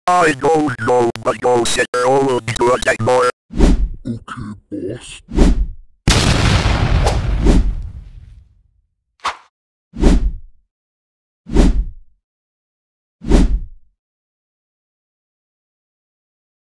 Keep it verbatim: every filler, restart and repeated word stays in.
I don't know, but go set her all of the more. Okay, boss.